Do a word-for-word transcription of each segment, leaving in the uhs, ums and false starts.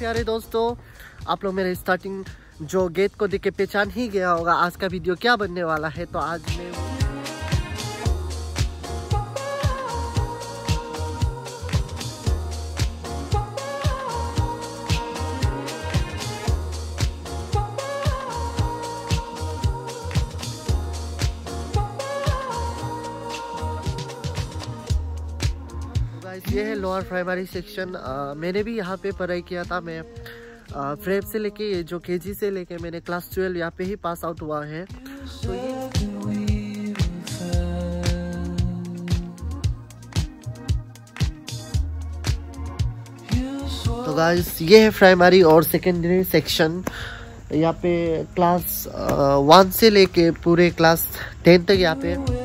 प्यारे दोस्तों, आप लोग मेरे स्टार्टिंग जो गेट को देख के पहचान ही गया होगा आज का वीडियो क्या बनने वाला है। तो आज मैं ये है लोअर प्राइमरी सेक्शन। मैंने भी यहाँ पे पढ़ाई किया था। मैं फ्रेप से लेके ये जो केजी से लेके मैंने क्लास ट्वेल्व यहाँ पे ही पास आउट हुआ है। तो ये तो गाइस ये है प्राइमरी और सेकेंडरी सेक्शन। यहाँ पे क्लास वन से लेके पूरे क्लास टेन तक यहाँ पे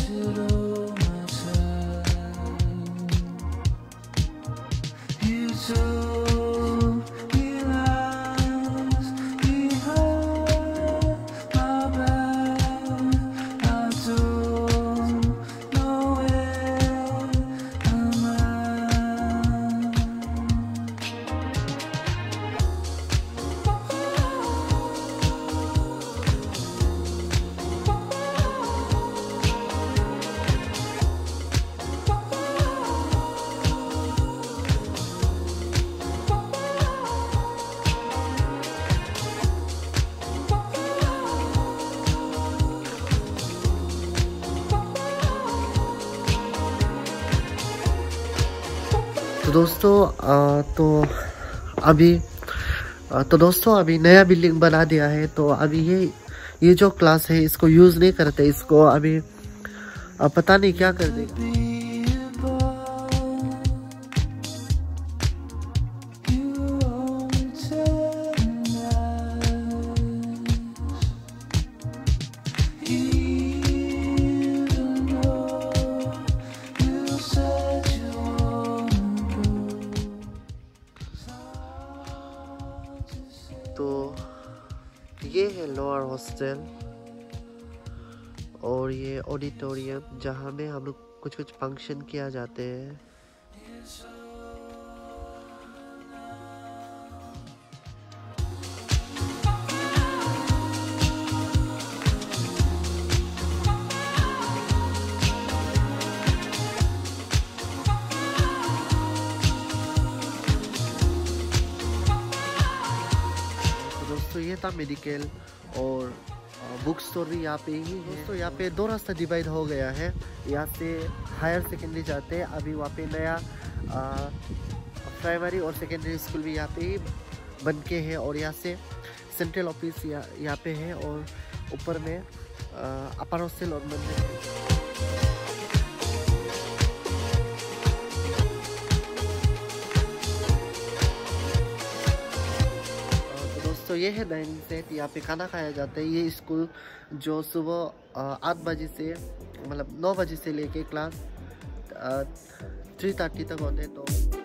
तो दोस्तों आ, तो अभी आ, तो दोस्तों अभी नया बिल्डिंग बना दिया है। तो अभी ये ये जो क्लास है इसको यूज़ नहीं करते। इसको अभी आ, पता नहीं क्या कर देगा। तो ये है लोअर हॉस्टल और ये ऑडिटोरियम जहाँ में हम लोग कुछ कुछ फंक्शन किया जाते हैं। तो ये था मेडिकल और बुक स्टोर भी यहाँ पे ही है। तो यहाँ पे दो रास्ता डिवाइड हो गया है। यहाँ से हायर सेकेंडरी जाते हैं। अभी वहाँ पे नया प्राइमरी और सेकेंडरी स्कूल भी यहाँ पे ही बन के है। और यहाँ से सेंट्रल ऑफिस यहाँ यहाँ पे है और ऊपर में अपर हॉस्टल और मंदिर है। तो ये है डाइनिंग सेट। यहाँ पे खाना खाया जाता है। ये स्कूल जो सुबह आठ बजे से मतलब नौ बजे से लेके क्लास थ्री थर्टी तक होते हैं। तो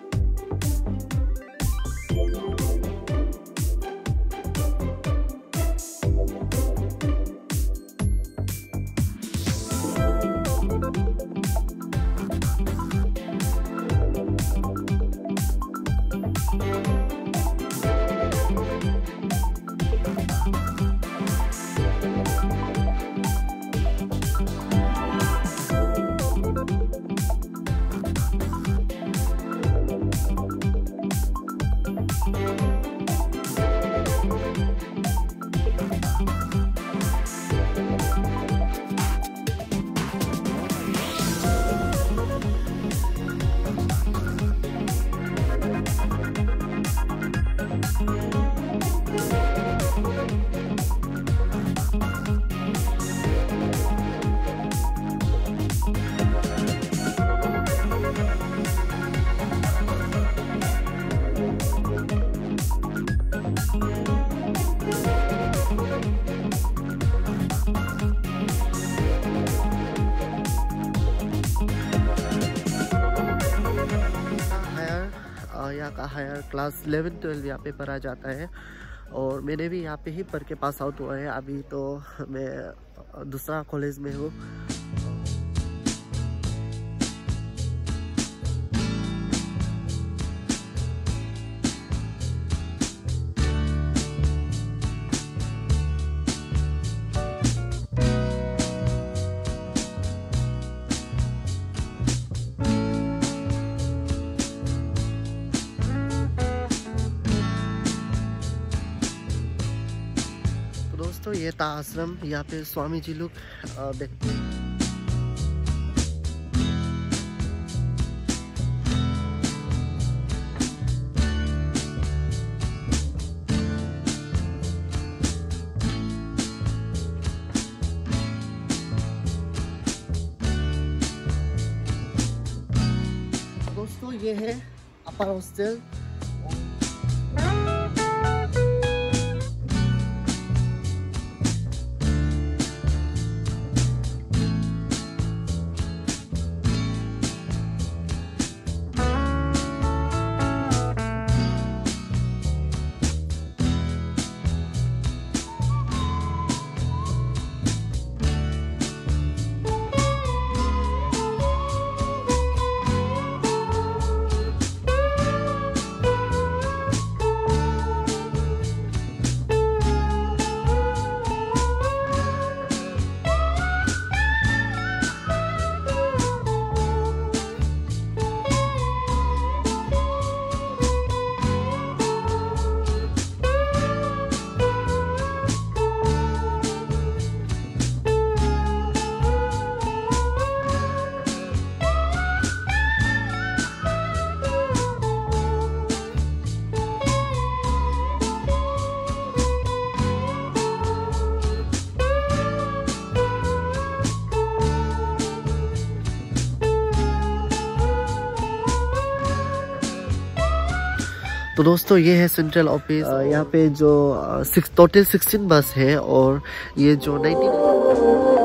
यहाँ का हायर क्लास इलेवन ट्वेल्व यहाँ पे पढ़ा जाता है और मैंने भी यहाँ पे ही पढ़ के पास आउट हुआ है। अभी तो मैं दूसरा कॉलेज में हूँ। दोस्तों ये था आश्रम, यहाँ पे स्वामी जी लोग बैठते हैं। दोस्तों ये है अपर हॉस्टल। तो दोस्तों ये है सेंट्रल ऑफिस। यहाँ पे जो सिक्स टोटल सिक्सटीन बस है और ये जो नाइनटीन